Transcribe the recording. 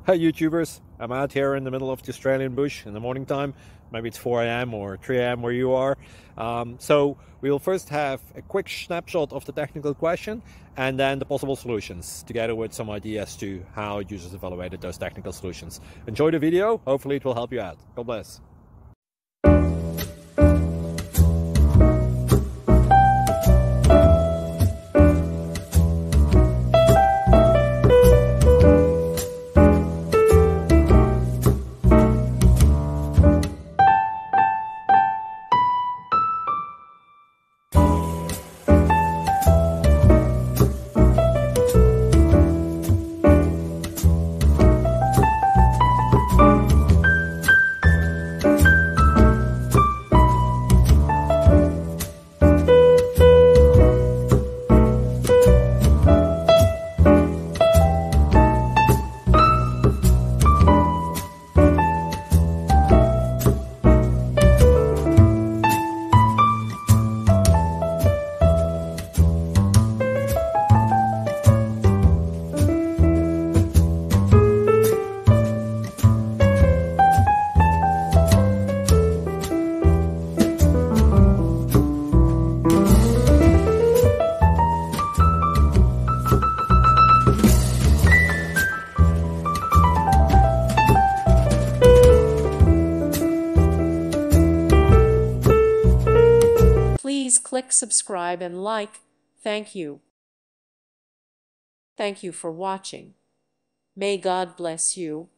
Hi YouTubers, I'm out here in the middle of the Australian bush in the morning time. Maybe it's 4 a.m. or 3 a.m. where you are. So we'll first have a quick snapshot of the technical question and then the possible solutions, together with some ideas to how users evaluated those technical solutions. Enjoy the video, hopefully it will help you out. God bless. Please click subscribe and like. Thank you. Thank you for watching. May God bless you.